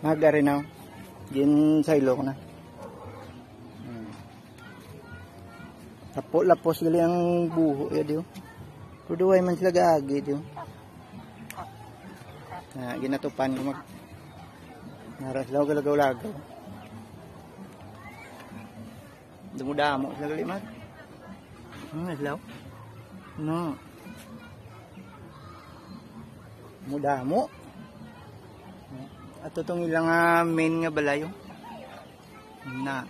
Magari na. Gin saylo ko na. Lapos gali ang buho ya dio. Kuduway man sila gaagi dio. Na ginatupan ko mag naras law galagaw-lagaw. Dumudamo sila gali mag. Law. No. Mudamo. At itong ilang main nga balayo na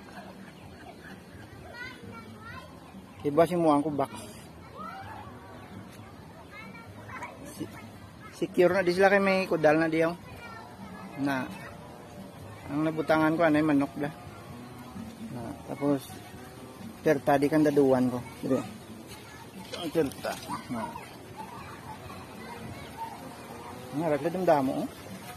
iba si muang ko box secure na di sila kay may kudal na diyaw na ang nabutangan ko anay manok da na, tapos terta di kan daduan ko dire ang terta na ragla damdamo oh.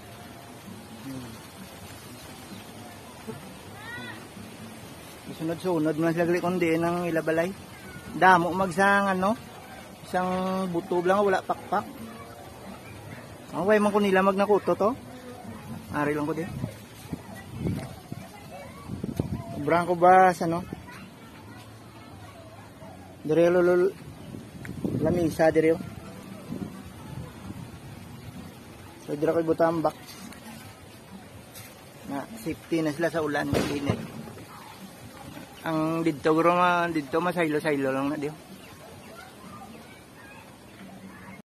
Sunod-sunod mo sila kundi ng ilabalay. Damo magsang ano, isang buto lang wala pakpak. Ang way man ko nila magnakuto to. Ari lang ko din. Sobrang ko ba sa no? Dire lolo lamisa dire. So dire ko butambak. Na safety na sila sa ulan init. Ang dito masaylo-saylo lang na diyo.